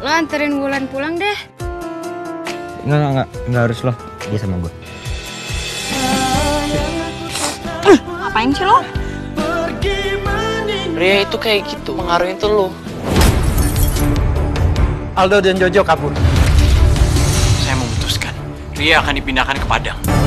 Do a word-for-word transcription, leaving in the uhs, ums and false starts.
Lo anterin Wulan pulang deh. Enggak, enggak, enggak, enggak harus lo. Dia sama gue. Ngapain sih lo? Ria itu kayak gitu, mengaruhi itu lo. Aldo dan Jojo kabur. Saya memutuskan, Ria akan dipindahkan ke Padang.